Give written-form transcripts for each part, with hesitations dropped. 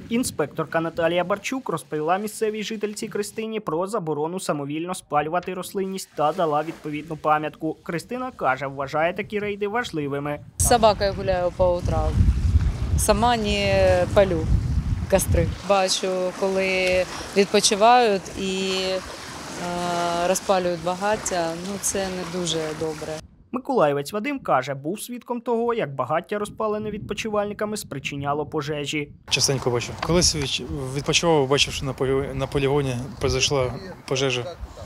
Інспекторка Наталія Барчук розповіла місцевій жительці Кристині про заборону самовільно спалювати рослинність та дала відповідну пам'ятку. Кристина каже, вважає такі рейди важливими. З собакою гуляю по утрам. Сама не палю костри. Бачу, коли відпочивають і розпалюють багаття, це не дуже добре. Миколаївець Вадим каже, був свідком того, як багаття, розпалене відпочивальниками, спричиняло пожежі. Частенько бачу. Колись відпочивав, бачив, що на полігоні пройшла пожежа.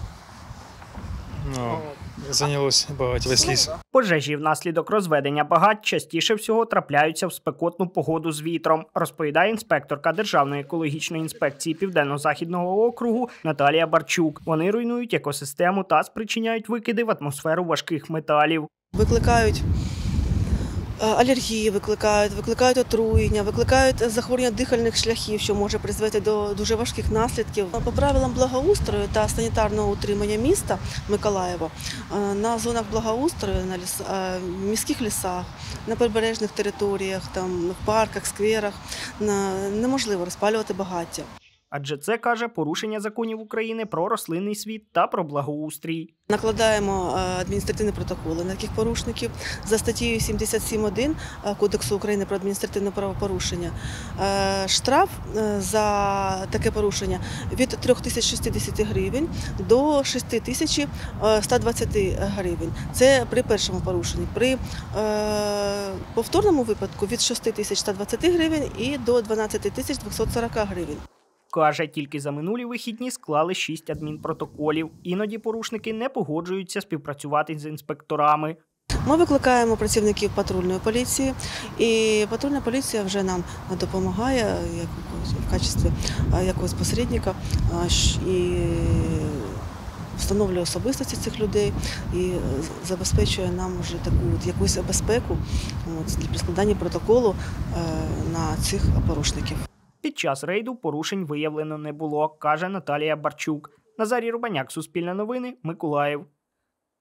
Зайнялося багаття, весь ліс. Пожежі внаслідок розведення багать частіше всього трапляються в спекотну погоду з вітром, розповідає інспекторка Державної екологічної інспекції Південно-Західного округу Наталія Барчук. Вони руйнують екосистему та спричиняють викиди в атмосферу важких металів. Викликають алергії, викликають отруєння, викликають захворювання дихальних шляхів, що може призвести до дуже важких наслідків. По правилам благоустрою та санітарного утримання міста Миколаєва на зонах благоустрою, в міських лісах, на прибережних територіях, в парках, скверах неможливо розпалювати багаття. Адже це, каже, порушення законів України про рослинний світ та про благоустрій. Накладаємо адміністративні протоколи на таких порушників за статтею 77.1 Кодексу України про адміністративне правопорушення. Штраф за таке порушення від 3060 гривень до 6120 гривень. Це при першому порушенні. При повторному випадку від 6120 гривень і до 12240 гривень. Каже, тільки за минулі вихідні склали 6 адмінпротоколів. Іноді порушники не погоджуються співпрацювати з інспекторами. Ми викликаємо працівників патрульної поліції, і патрульна поліція вже нам допомагає в качестві якогось посередника і встановлює особистості цих людей і забезпечує нам вже таку якусь безпеку при складанні протоколу на цих порушників. Під час рейду порушень виявлено не було, каже Наталія Барчук. Назарій Рубаняк, Суспільне новини, Миколаїв.